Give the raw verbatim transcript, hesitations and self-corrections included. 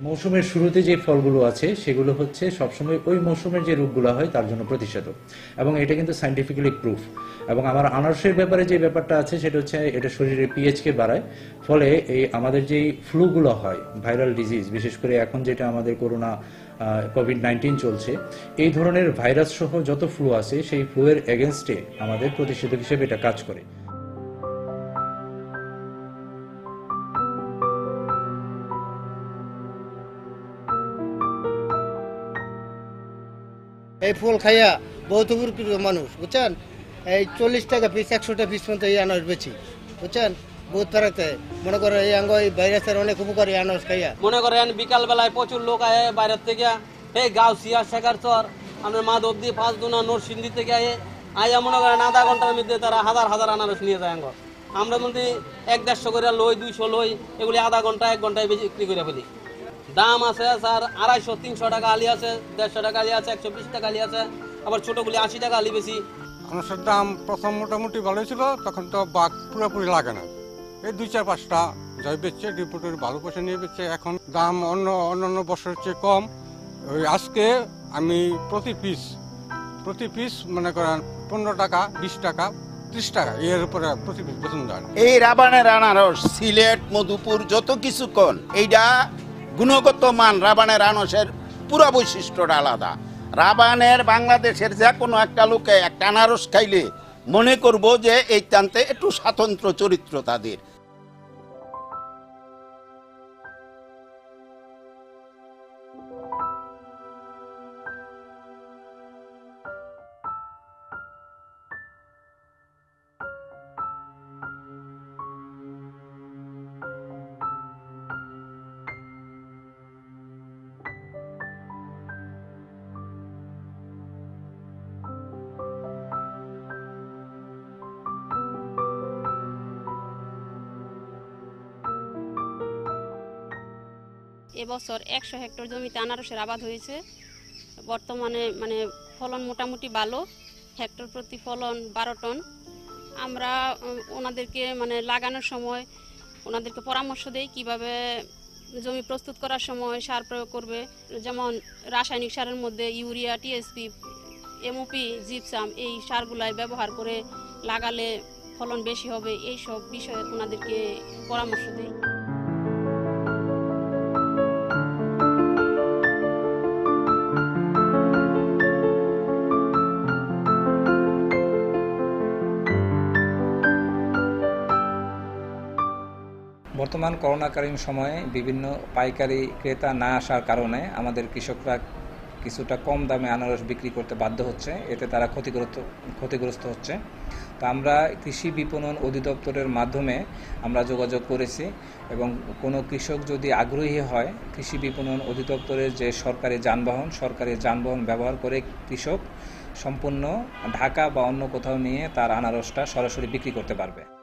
মৌসুমের শুরুতে যে ফলগুলো আছে সেগুলো হচ্ছে সবসময় ওই মৌসুমের যে রোগগুলো হয় তার জন্য প্রতিষেধক, এবং এটা কিন্তু সাইন্টিফিক্যালি প্রুফ। এবং আমার আনারসের ব্যাপারে যে ব্যাপারটা আছে সেটা হচ্ছে এটা শরীরের পিএইচকে বাড়ায়, ফলে এই আমাদের যেই ফ্লুগুলো হয়, ভাইরাল ডিজিজ, বিশেষ করে এখন যেটা আমাদের করোনা কোভিড নাইন্টিন চলছে, এই ধরনের ভাইরাস সহ যত ফ্লু আছে সেই ফ্লু এর এগেনস্টে আমাদের প্রতিষেধক হিসেবে এটা কাজ করে। এই ফুল খাইয়া বহুত উপকৃত মানুষ, বুঝছেন। এই চল্লিশ টাকা পিস, একশো টাকা পিস পর্যন্ত এই আনারস বেছি, বুঝছেন। বহুত ফেরাতে মনে করে এই আঙ্গ এই ভাইরাসের অনেক উপকারী আনারস খাইয়া। মনে করেন বিকাল বেলায় প্রচুর লোক আয়ে বাইরের থেকে, এই গাউসিয়া শেখারচর আপনার মাধব দিয়ে পাঁচ দুনা নরসিংদী থেকে আয়ে আইয়া মনে করেন আধা ঘন্টার মধ্যে তারা হাজার হাজার আনারস নিয়ে যায় আঙ্গ। আমরা যদি এক দেড়শো করে লই, দুইশো লই, এগুলি আধা ঘন্টা এক ঘন্টায় বিক্রি করে ফেলি। দাম আছে স্যার আড়াইশো তিনশো টাকা আলি আছে, দেড়শো টাকা আলি আছে, একশো বিশ টাকা আলি আছে, আবার ছোটগুলি আশি টাকা আলি বেশি। আনারসের দাম প্রথম মোটামুটি ভালোই ছিল, তখন তো বাঘ পুরোপুরি লাগে না, এই দুই চার পাঁচটা যাই বেচছে ডিপুটের ভালো পয়সা নিয়ে বেচছে। এখন দাম অন্য অন্যান্য বছরের চেয়ে কম। ওই আজকে আমি প্রতি পিস প্রতি পিস মনে করেন পনেরো টাকা, বিশ টাকা, ত্রিশ টাকা এর উপরে প্রতি পিস বেতন দেয়। এই রাবানের আনারস সিলেট, মধুপুর যত কিছু কন, এইটা গুণগত মান রাবানের আনারসের পুরো বৈশিষ্ট্যটা আলাদা। রাবানের বাংলাদেশের যে কোনো একটা লোকে একটা আনারস খাইলে মনে করব যে এই টানতে একটু স্বাতন্ত্র্য চরিত্র তাদের। এবছর একশো হেক্টর জমিতে আনারসের আবাদ হয়েছে। বর্তমানে মানে ফলন মোটামুটি ভালো, হেক্টর প্রতি ফলন বারো টন। আমরা ওনাদেরকে মানে লাগানোর সময় ওনাদেরকে পরামর্শ দেই কিভাবে জমি প্রস্তুত করার সময় সার প্রয়োগ করবে, যেমন রাসায়নিক সারের মধ্যে ইউরিয়া, টিএসপি, এমওপি, জিপসাম, এই সারগুলাই ব্যবহার করে লাগালে ফলন বেশি হবে, এই সব বিষয়ে ওনাদেরকে পরামর্শ দেই। বর্তমান করোনাকালীন সময়ে বিভিন্ন পাইকারি ক্রেতা না আসার কারণে আমাদের কৃষকরা কিছুটা কম দামে আনারস বিক্রি করতে বাধ্য হচ্ছে, এতে তারা ক্ষতিগ্রস্ত ক্ষতিগ্রস্ত হচ্ছে। তো আমরা কৃষি বিপণন অধিদপ্তরের মাধ্যমে আমরা যোগাযোগ করেছি, এবং কোনো কৃষক যদি আগ্রহী হয় কৃষি বিপণন অধিদপ্তরের যে সরকারি যানবাহন সরকারি যানবাহন ব্যবহার করে কৃষক সম্পূর্ণ ঢাকা বা অন্য কোথাও নিয়ে তার আনারসটা সরাসরি বিক্রি করতে পারবে।